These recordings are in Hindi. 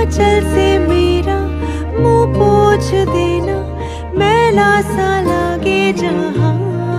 आंचल से मेरा मुंह पोंछ देना, मैला सा लागे जहां।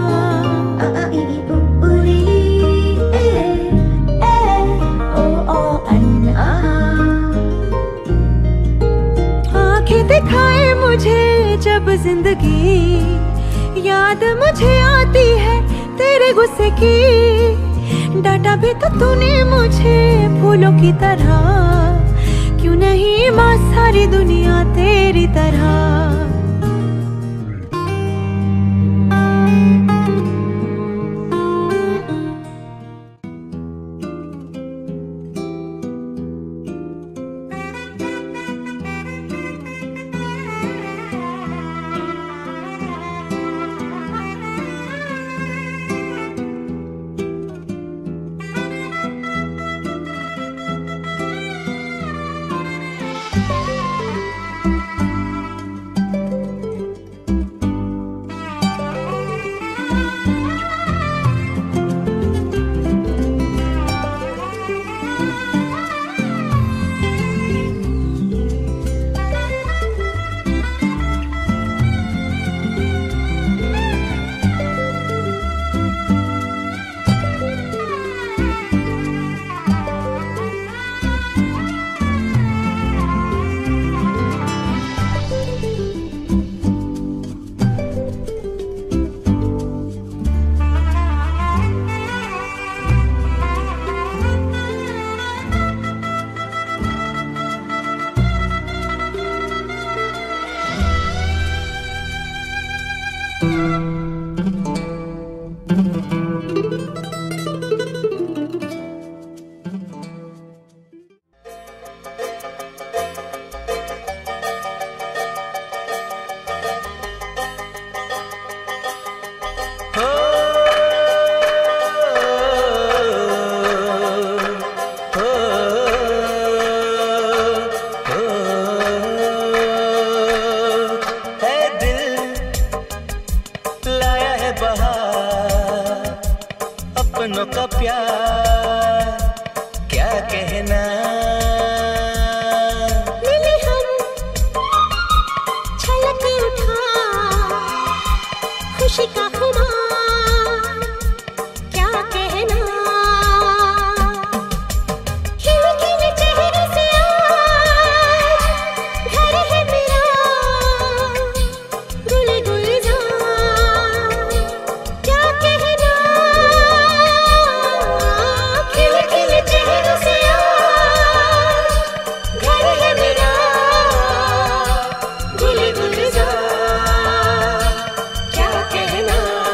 आंखें दिखाए मुझे जब जिंदगी, याद मुझे आती है तेरे गुस्से की। डांटा भी तो तूने मुझे फूलों की तरह, क्यों नहीं माँ सारी दुनिया तेरी तरह। अपनों का प्यार क्या कहना। मिले हम छलक उठा खुशी का खुमार क्या कहना। खिले खिले चेहरे से आज घर है मेरा गुल गुलजार क्या कहना। खिले खिले चेहरों से आज घर है मेरा गुल गुलजार क्या कहना।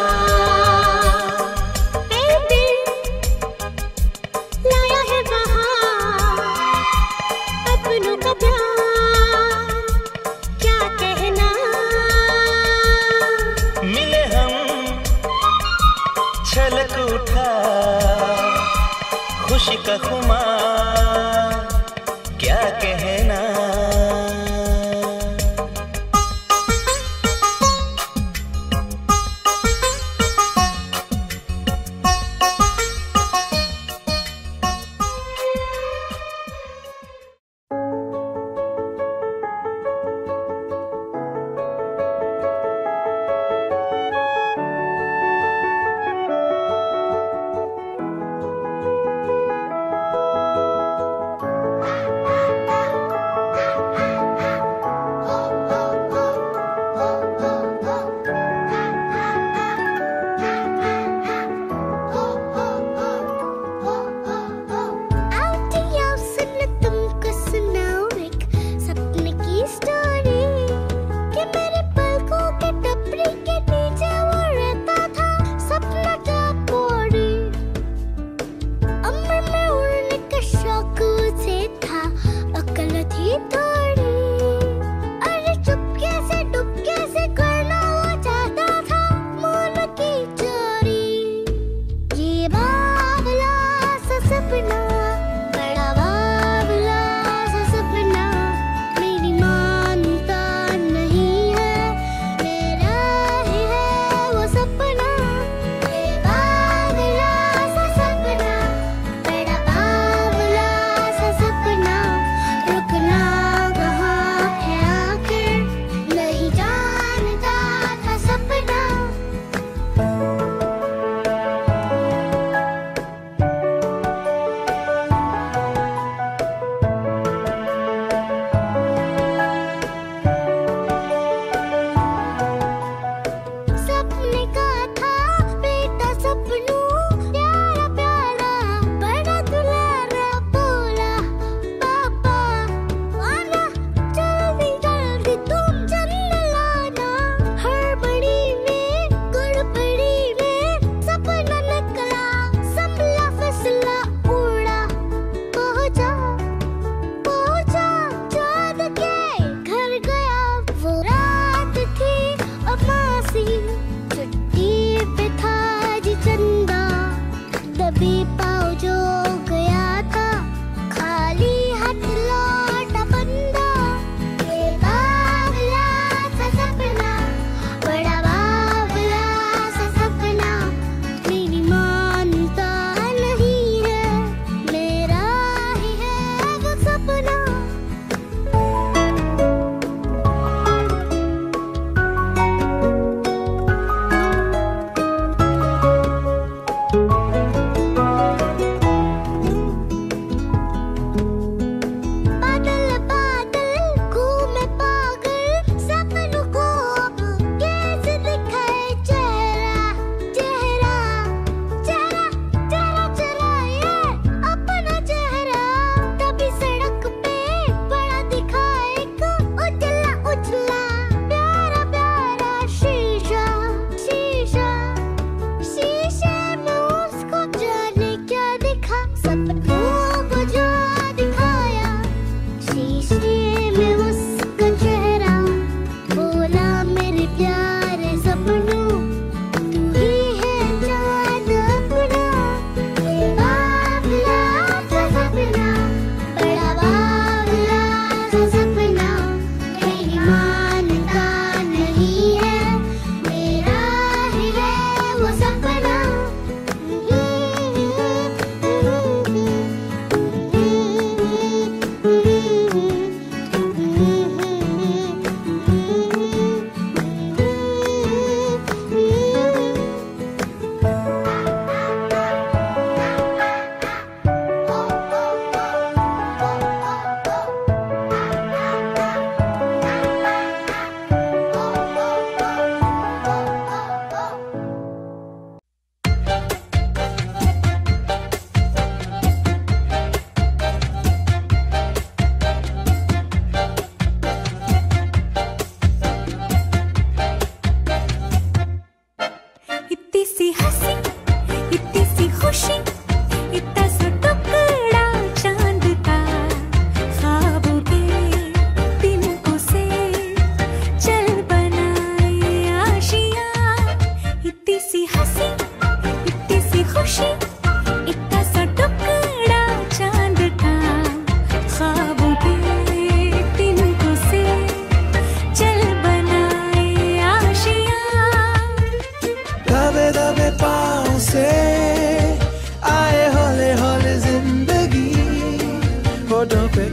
ऐ दिल लाया है बहार अपनों का प्यार क्या कहना। मिले हम छलक उठा खुशी का खुमार क्या कहना।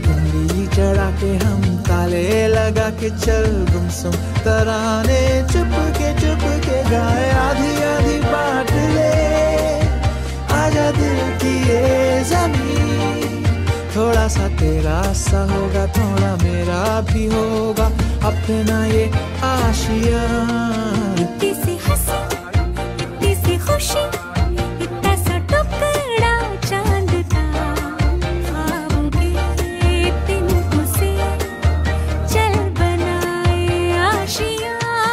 कुंडली चढ़ा के हम ताले लगा के चल गुमसुम तराने चुप के गाए आधी आधी बात ले आजा दिल की ये ज़मीन। थोड़ा सा तेरा सा होगा थोड़ा मेरा भी होगा अपना ये आशिया। इतनी सी हंसी इतनी सी खुशी इतना सा टुकड़ा चांद का ख्वाबों के तिनकों से चल बनाए आशिया।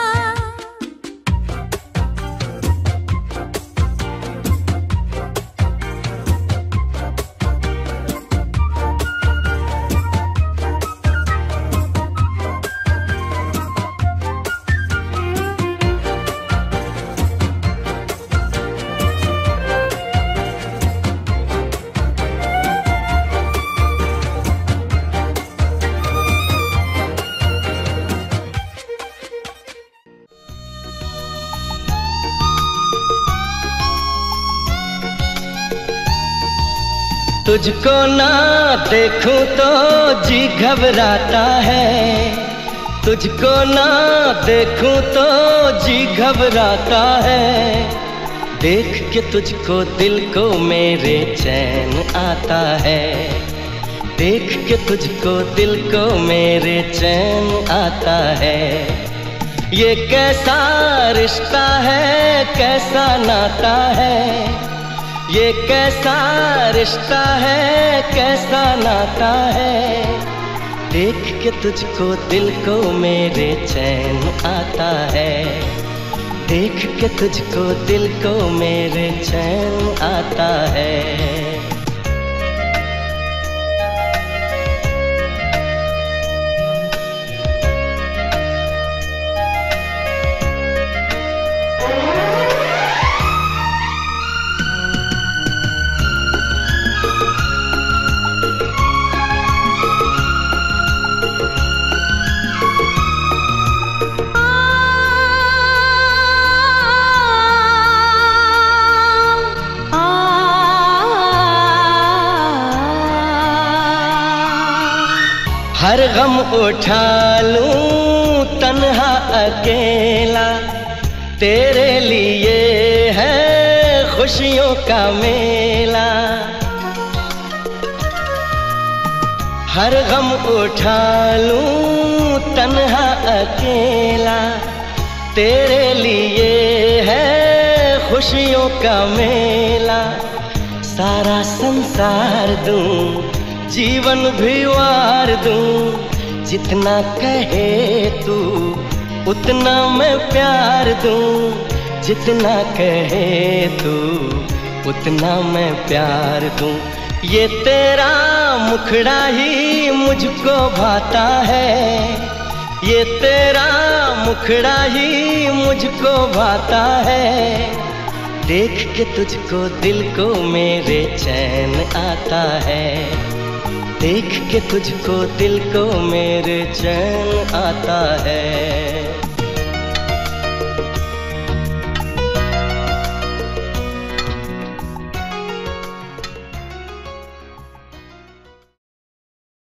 तुझको ना देखूं तो जी घबराता है, तुझको ना देखूं तो जी घबराता है। देख के तुझको दिल को मेरे चैन आता है, देख के तुझको दिल को मेरे चैन आता है। ये कैसा रिश्ता है कैसा नाता है, ये कैसा रिश्ता है कैसा नाता है। देख के तुझको दिल को मेरे चैन आता है, देख के तुझको दिल को मेरे चैन आता है। हर गम उठा लूं तन्हा अकेला, तेरे लिए है खुशियों का मेला। हर गम उठा लूं तन्हा अकेला, तेरे लिए है खुशियों का मेला। सारा संसार दूं जीवन भी वार दूं, जितना कहे तू उतना मैं प्यार दूं, जितना कहे तू उतना मैं प्यार दूं। ये तेरा मुखड़ा ही मुझको भाता है, ये तेरा मुखड़ा ही मुझको भाता है। देख के तुझको दिल को मेरे चैन आता है, देख के तुझको दिल को मेरे चैन आता है।